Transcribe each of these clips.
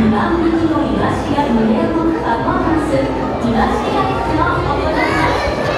万匹のイワシが群れ動くパフォーマンス、イワシライフを行います。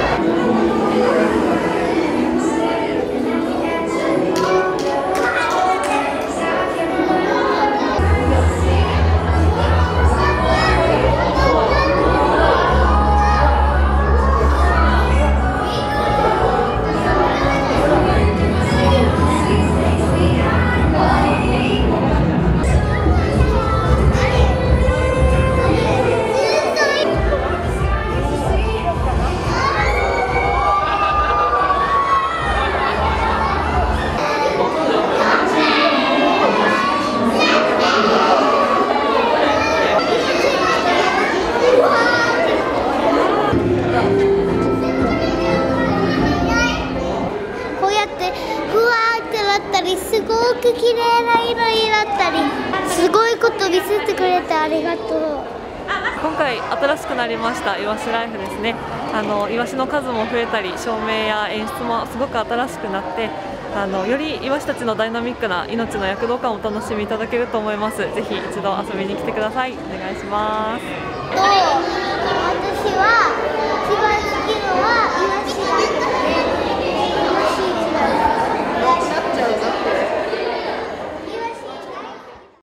すごく綺麗な色になったり、すごいこと見せてくれてありがとう。 今回新しくなりましたイワシライフですね。イワシの数も増えたり、照明や演出もすごく新しくなって、よりイワシたちのダイナミックな命の躍動感をお楽しみいただけると思います。ぜひ一度遊びに来てください。お願いします。